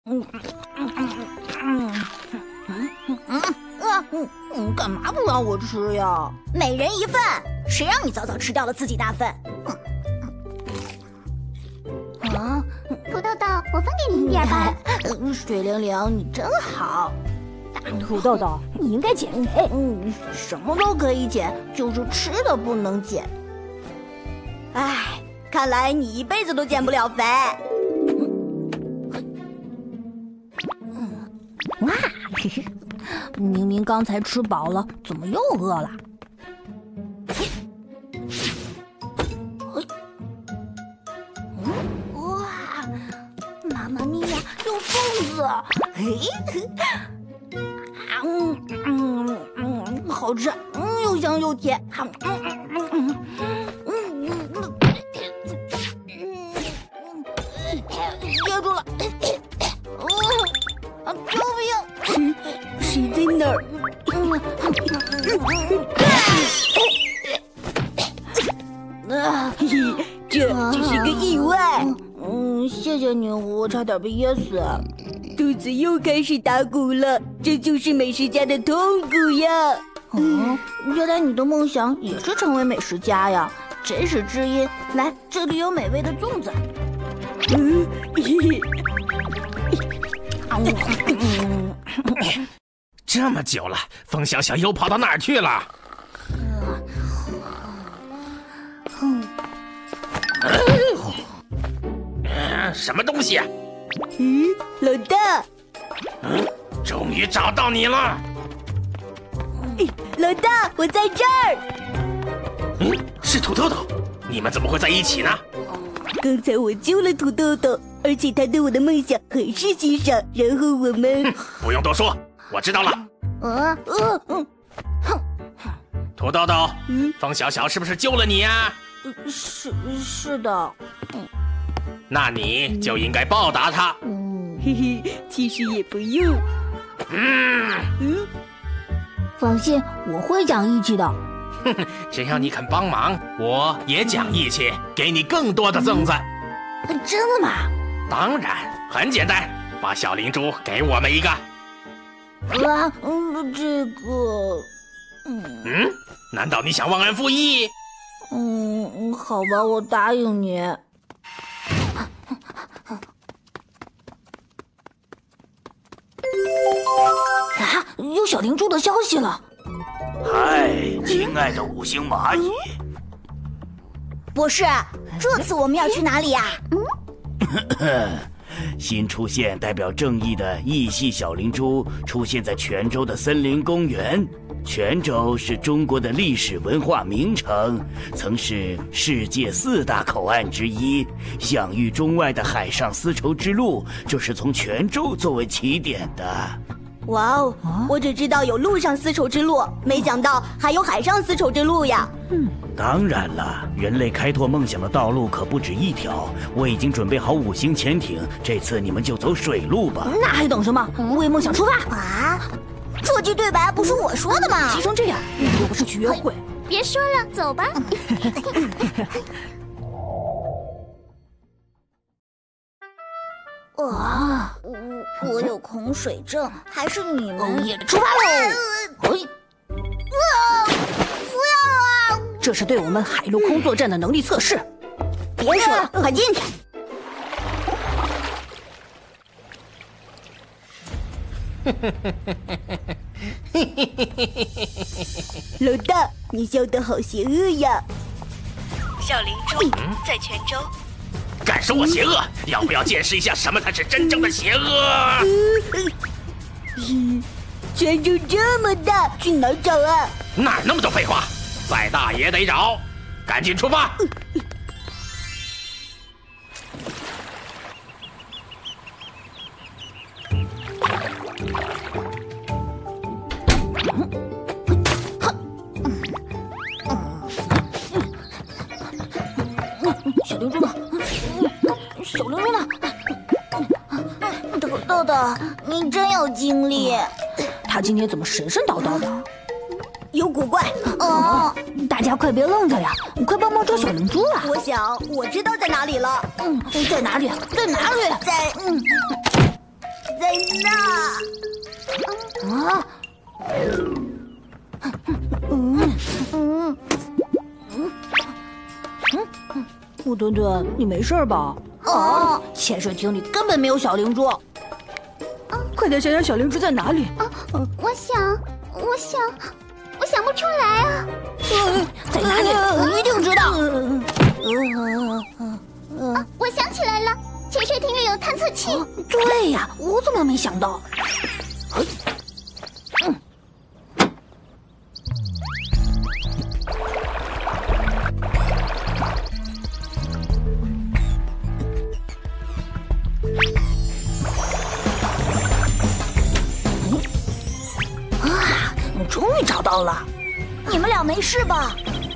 干嘛不让我吃呀？ 每人一份，谁让你早早吃掉了自己那份？ 土豆豆，我分给你一点吧。 水灵灵，你真好。 土豆豆，你应该减肥。 什么都可以减，就是吃的不能减。 唉，看来你一辈子都减不了肥。 哇，明明刚才吃饱了，怎么又饿了？哇，妈妈咪呀，有粽子！好吃，又香又甜。噎住了！救命！谁在哪儿？ 这只是个意外。 谢谢你，我差点被噎死。 肚子又开始打鼓了，这就是美食家的痛苦呀！ 原来你的梦想也是成为美食家呀，真是知音。来，这里有美味的粽子。 这么久了，风小小又跑到哪儿去了？什么东西啊？ 老大。 终于找到你了。 老大，我在这儿。 是土豆豆，你们怎么会在一起呢？ 刚才我救了土豆豆，而且他对我的梦想很是欣赏，然后我们…… 不用多说，我知道了。土豆豆，风小小是不是救了你呀？ 是的。 那你就应该报答他。 嘿嘿，其实也不用。 放心，我会讲义气的。 只要你肯帮忙，我也讲义气，给你更多的粽子。 真的吗？ 当然，很简单，把小灵珠给我们一个。 这个…… 难道你想忘恩负义？ 好吧，我答应你。有小灵珠的消息了。 嗨，亲爱的五星蚂蚁。 博士，这次我们要去哪里呀？ 新出现代表正义的异系小灵珠出现在泉州的森林公园。泉州是中国的历史文化名城，曾是世界4大口岸之一，享誉中外的海上丝绸之路就是从泉州作为起点的。 哇哦，我只知道有陆上丝绸之路，没想到还有海上丝绸之路呀。 当然了，人类开拓梦想的道路可不止一条。我已经准备好5星潜艇，这次你们就走水路吧。 那还等什么？为梦想出发！ 这句对白不是我说的吗？ 急成这样，又不是去约会。 别说了，走吧。 我有恐水症，还是你们出发喽！这是对我们海陆空作战的能力测试。 别说了，快进去。老大，你笑得好邪恶呀！ 小灵珠在泉州。 敢说我邪恶？要不要见识一下什么才是真正的邪恶？ 泉州这么大，去哪儿找啊？ 哪儿那么多废话？再大也得找，赶紧出发！ 小灵珠呢？小灵珠呢？ 土豆豆，你真有精力。 他今天怎么神神叨叨的？ 有古怪。 大家快别愣着呀，快帮忙找小灵珠啊！ 我想我知道在哪里了。 在哪里？在哪里？ 呢。 啊！ 木墩墩，你没事吧？ 哦，潜水艇里根本没有小灵珠。 快点想想小灵珠在哪里。 我想不出来啊。 在哪里？我一定知道。 我想起来了，潜水艇里有探测器。 对呀，我怎么没想到？终于找到了， 你们俩没事吧？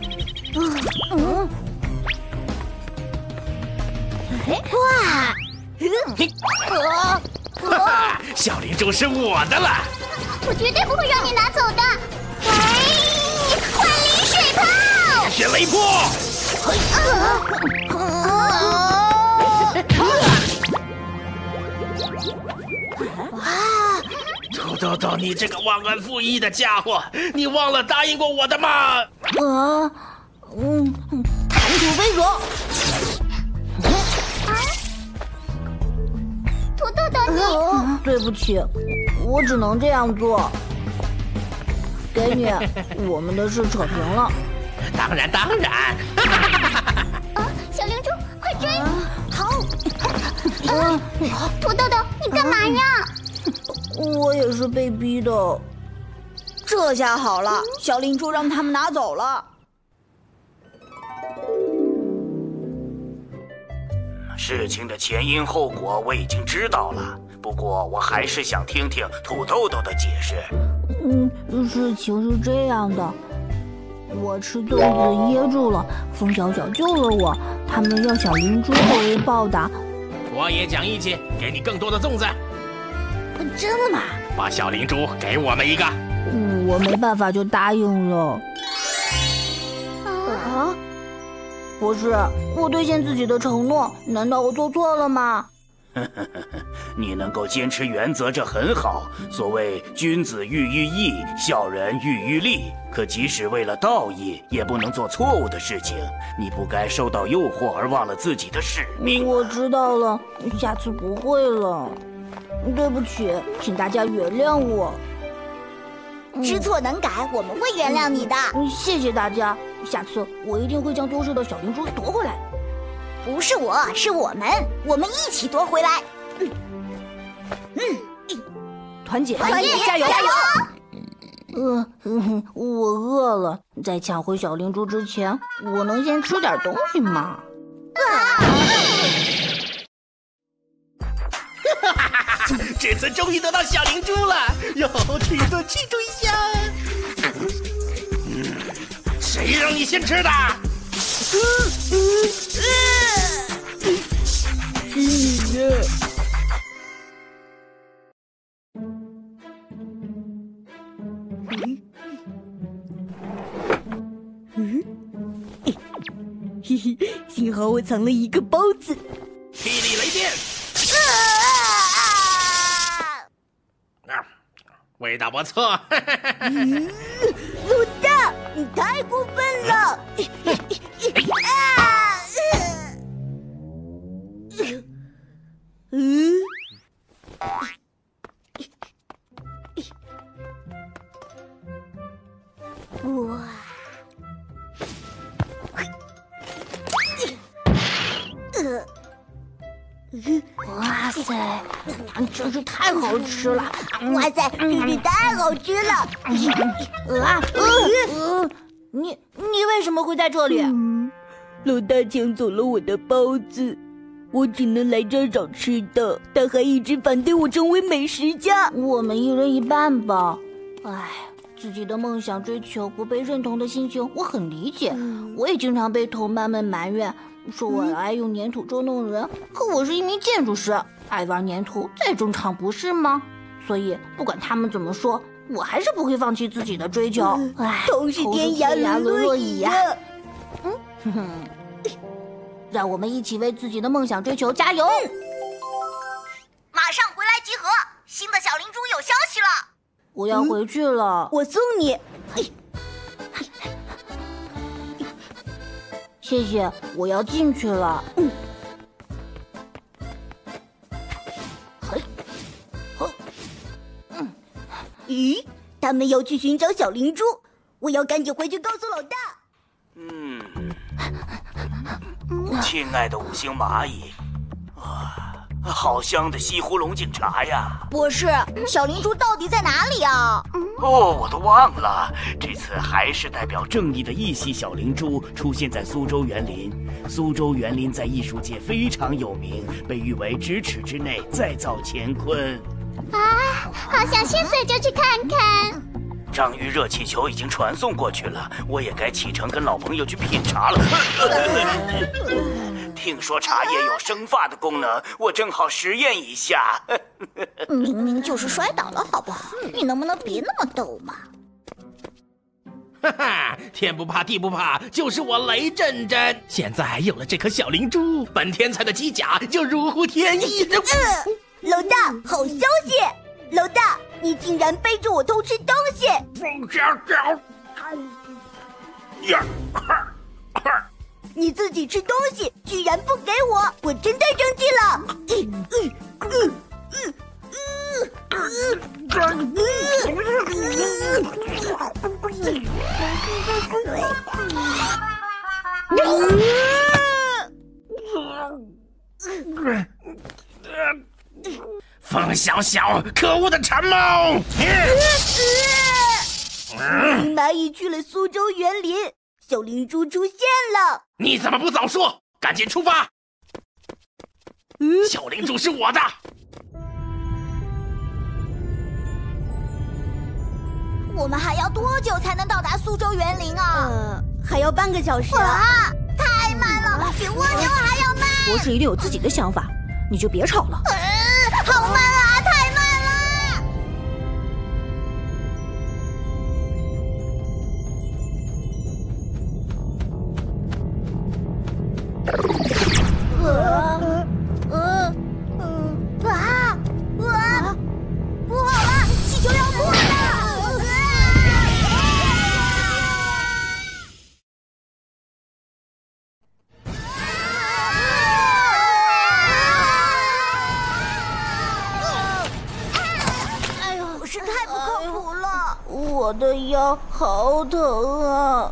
哇！小灵珠是我的了。 我绝对不会让你拿走的。万里水炮！ 是雷波！土豆豆，你这个忘恩负义的家伙，你忘了答应过我的吗？ 弹土飞索。 土豆豆，你对不起，我只能这样做。给你，我们的事扯平了。 当然。 小灵珠，快追！ 好。 土豆豆，你干嘛呀？ 我也是被逼的。 这下好了，小灵珠让他们拿走了。 事情的前因后果我已经知道了，不过我还是想听听土豆豆的解释。 事情是这样的，我吃粽子噎住了，风小小救了我，他们要小灵珠作为报答。 我也讲义气，给你更多的粽子。 真的吗？ 把小灵珠给我们一个。 我没办法就答应了。不是，我兑现自己的承诺，难道我做错了吗？ 你能够坚持原则，这很好。所谓君子喻于义，小人喻于利。可即使为了道义，也不能做错误的事情。你不该受到诱惑而忘了自己的使命。 我知道了，下次不会了。对不起，请大家原谅我。 知错能改，我们会原谅你的。 谢谢大家，下次我一定会将丢失的小灵珠夺回来。 不是我，是我们一起夺回来。 团结， 加油！ 我饿了，在抢回小灵珠之前，我能先吃点东西吗？ 这次终于得到小灵珠了，要好好吃一顿庆祝一下。谁让你先吃的？ 是你的。 嘿嘿，幸好我藏了一个包子。 霹雳雷电。味道不错。 鲁大，你太过分了！ 哇塞，真是太好吃了！ 哇塞，真是太好吃了！ 你为什么会在这里？ 老大抢走了我的包子，我只能来这儿找吃的。他还一直反对我成为美食家。 我们一人一半吧。唉，自己的梦想追求不被认同的心情，我很理解。我也经常被同伴们埋怨，说我爱用粘土捉弄人。可我是一名建筑师，爱玩粘土再正常不是吗？所以不管他们怎么说，我还是不会放弃自己的追求。唉， 同是天涯沦落蚁呀！ 让我们一起为自己的梦想追求加油！ 马上回来集合， 新的小灵珠有消息了。 我要回去了。 我送你。 谢谢，我要进去了。 咦，他们要去寻找小灵珠，我要赶紧回去告诉老大。 亲爱的五星蚂蚁，好香的西湖龙井茶呀！ 博士，小灵珠到底在哪里啊？ 哦，我都忘了，这次还是代表正义的异系小灵珠出现在苏州园林。苏州园林在艺术界非常有名，被誉为咫尺之内再造乾坤。 啊，好想现在就去看看。 章鱼热气球已经传送过去了，我也该启程跟老朋友去品茶了。听说茶叶有生发的功能，我正好实验一下。 明明就是摔倒了，好不好？你能不能别那么逗嘛？ 哈哈，天不怕地不怕，就是我雷震震。现在有了这颗小灵珠，本天才的机甲就如虎添翼。 老大，好消息！老大，你竟然背着我偷吃东西！你自己吃东西，居然不给我，我真太生气了！ 风小小，可恶的馋猫！ 蚂蚁去了苏州园林，小灵珠出现了。 你怎么不早说？赶紧出发！小灵珠是我的。 我们还要多久才能到达苏州园林啊？ 还要半个小时啊！ 太慢了，比蜗牛还要慢。 博士一定有自己的想法，你就别吵了。 好慢啊，太慢了！不好了，气球要破了！ 是太不靠谱了。 我的腰好疼啊！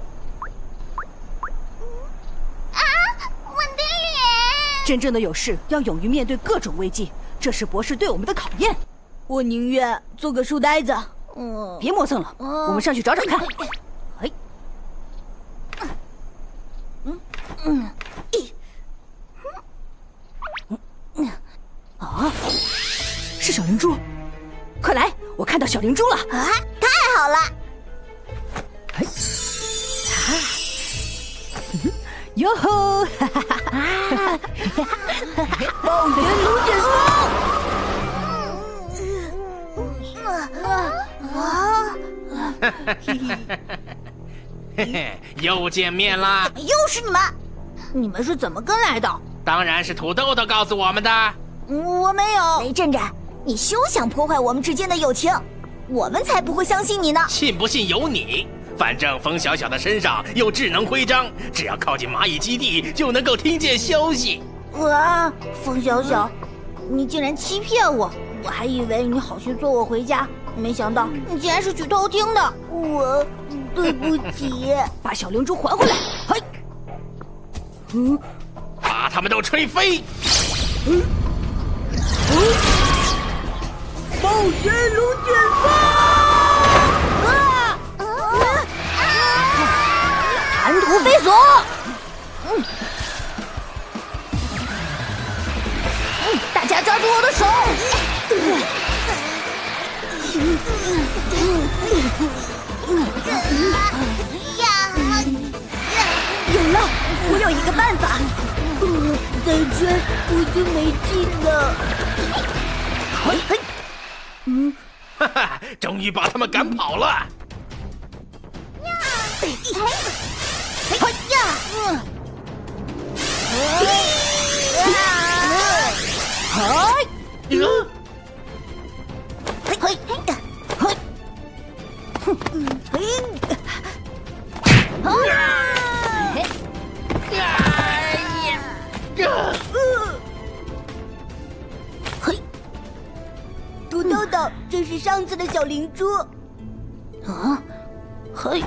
我的脸！ 真正的勇士要勇于面对各种危机，这是博士对我们的考验。 我宁愿做个书呆子。 别磨蹭了，我们上去找找看。是小灵珠！快来，我看到小灵珠了！ 啊，太好了！ 哟吼！暴炎龙卷风！ 嘿嘿，又见面啦！ 又是你们！ 你们是怎么跟来的？ 当然是土豆豆告诉我们的。 我没有。雷震震，你休想破坏我们之间的友情，我们才不会相信你呢。 信不信由你。反正风小小的身上有智能徽章，只要靠近蚂蚁基地就能够听见消息。 哇，风小小，你竟然欺骗我！我还以为你好心送我回家，没想到你竟然是去偷听的。 我对不起。 把小灵珠还回来！嘿， 把他们都吹飞！ 暴炎龙卷风！ 寒土飞索！大家抓住我的手！ 有了，我有一个办法。再追我就没劲了。 哈哈，终于把他们赶跑了。 豆，这是上次的小灵珠。 啊，嘿，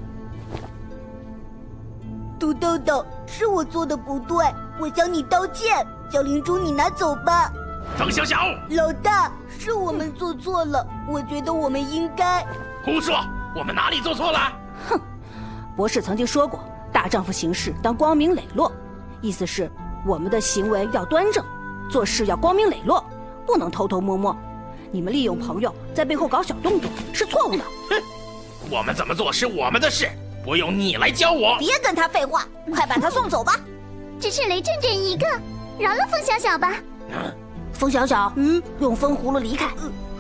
土豆豆，是我做的不对，我向你道歉。小灵珠，你拿走吧。 冯小小， 老大，是我们做错了，我觉得我们应该…… 胡说，我们哪里做错了？ 哼，博士曾经说过，大丈夫行事当光明磊落，意思是我们的行为要端正，做事要光明磊落，不能偷偷摸摸。你们利用朋友在背后搞小动作是错误的。 哼，我们怎么做是我们的事，不用你来教我。 别跟他废话，快把他送走吧。 只是雷震震一个，饶了风小小吧。 风小小，用风葫芦离开。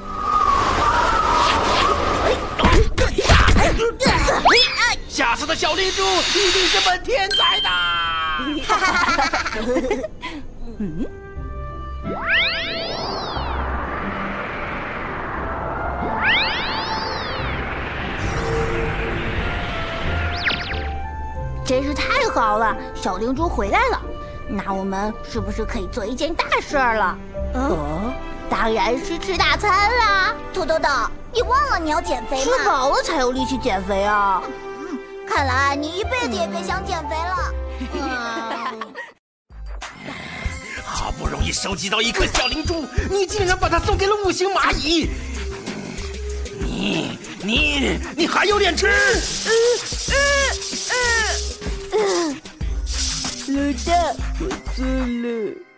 下次的小灵珠一定是本天才的。 真是太好了，小灵珠回来了。那我们是不是可以做一件大事儿了？当然是吃大餐啦！ 土豆豆，你忘了你要减肥吗？ 吃饱了才有力气减肥啊！ 看来你一辈子也别想减肥了。 好不容易收集到一颗小灵珠，你竟然把它送给了五星蚂蚁！你还有脸吃？ 老大，我错了。